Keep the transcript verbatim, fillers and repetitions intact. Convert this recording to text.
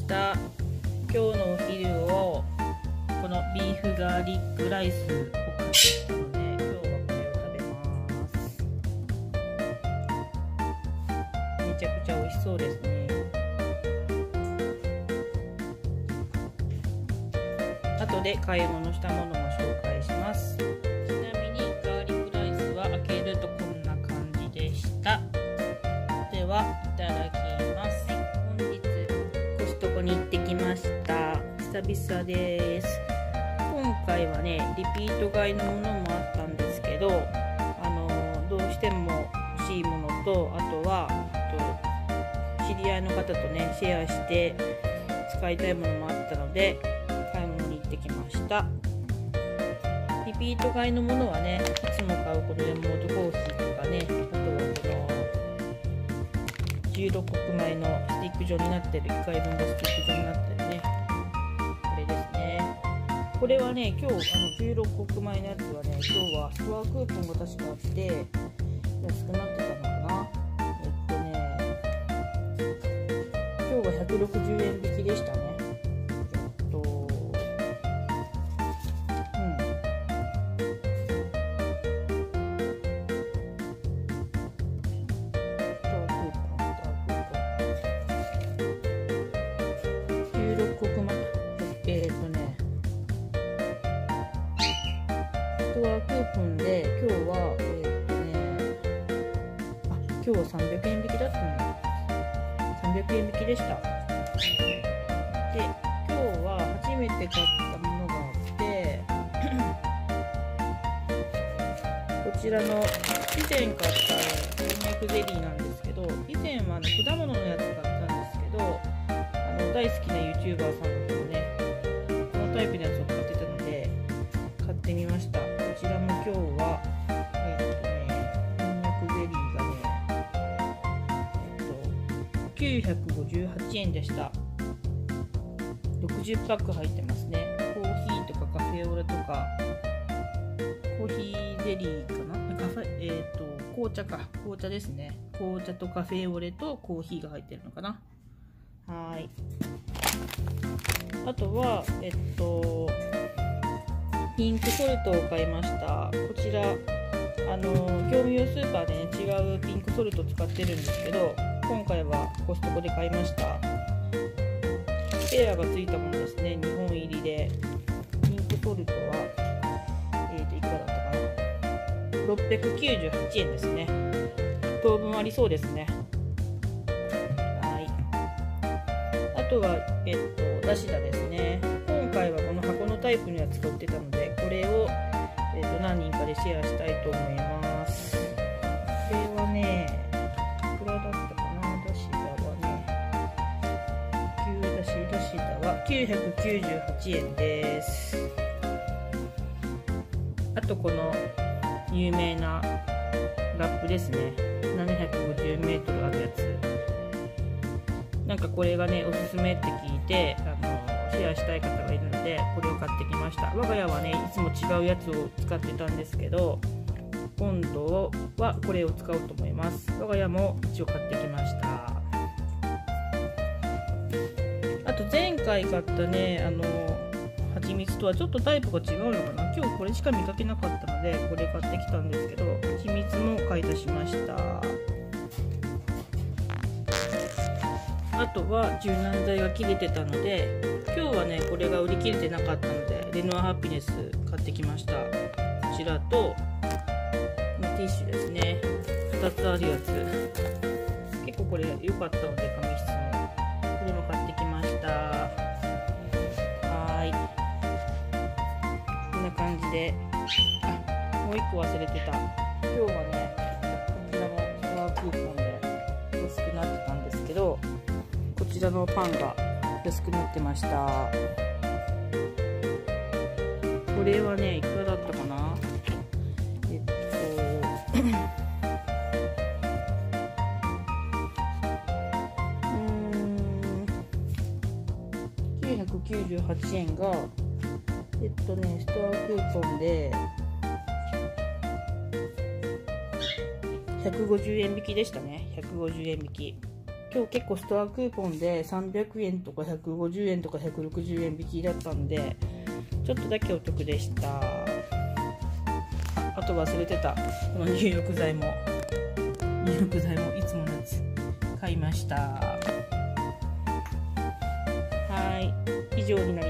した。今日のお昼をこのビーフガーリックライスを買ったので、今日はこれを食べます。めちゃくちゃ美味しそうですね。後で買い物したものも紹介します。ちなみにガーリックライスは開けるとこんな感じでした。ではいただきます。本日コストコに行ってきました。久々です。今回はねリピート買いのものもあったんですけど、あのどうしても欲しいものと、あとはあと知り合いの方とねシェアして使いたいものもあったので買い物に行ってきました。リピート買いのものはね、いつも買うこの山本コーヒーとかね、あとはこのじゅうろっこくまいのスティック状になってる、いっかいぶんのスティック状になってるね、これですね。これはね、今日あのじゅうろっこくまいのやつはね、今日はストアクーポンが確かあって安くなってたのかな。えっとね今日はひゃくろくじゅうえん引きでしたね。えーとね、ストアクーポンで今日は、えーとね、あ、今日はさんびゃくえん引きだったの。さんびゃくえん引きでした。で、今日は初めて買ったものがあって、こちらの以前買ったこんにゃくゼリーなんですけど、以前は、ね、果物のやつ買ったんですけど、あの大好きな YouTuber さんだとね、タイプのやつを買ってたので買ってみました。こちらも今日はえっとねこんにゃくゼリーがねえっときゅうひゃくごじゅうはちえんでした。ろくじゅっパック入ってますね。コーヒーとかカフェオレとかコーヒーゼリーかな、カフェえっと紅茶か紅茶ですね。紅茶とカフェオレとコーヒーが入ってるのかな。はい。あとは、えっと、ピンクソルトを買いました。こちら、あの、業務用スーパーでね、違うピンクソルトを使ってるんですけど、今回はコストコで買いました。スペアがついたものですね、にほん入りで。ピンクソルトは、えっと、いくらだったかな。ろっぴゃくきゅうじゅうはちえんですね。当分ありそうですね。あとは、えっと、ダシダですね。今回はこの箱のタイプのやつが売ってたので、これを、えっと、何人かでシェアしたいと思います。これはね、いくらだったかな、ダシダはね、牛だしダシダはきゅうひゃくきゅうじゅうはちえんです。あと、この有名なラップですね。ななひゃくごじゅうメートルあるやつ。なんかこれがねおすすめって聞いてあのシェアしたい方がいるのでこれを買ってきました。我が家はねいつも違うやつを使ってたんですけど、今度はこれを使おうと思います。我が家も一応買ってきました。あと前回買ったねあの蜂蜜とはちょっとタイプが違うのかな。今日これしか見かけなかったのでこれ買ってきたんですけど、蜂蜜も買い足しました。あとは柔軟剤が切れてたので、今日はねこれが売り切れてなかったのでレノアハピネス買ってきました。こちらとティッシュですね、ふたつあるやつ。結構これ良かったので紙質もこれも買ってきました。はーい、こんな感じで、あ、もういっこ忘れてた。今日はねこちらのストアクーポンで安くなってたんですけど、こちらのパンが安くなってました。これはねいくらだったかな。えっとうーんきゅうひゃくきゅうじゅうはちえんがえっとねストアクーポンでひゃくごじゅうえん引きでしたね。ひゃくごじゅうえん引き。 今日結構ストアクーポンでさんびゃくえんとかひゃくごじゅうえんとかひゃくろくじゅうえん引きだったんでちょっとだけお得でした。あと忘れてたこの入浴剤も入浴剤もいつものやつ買いました。はい、以上になります。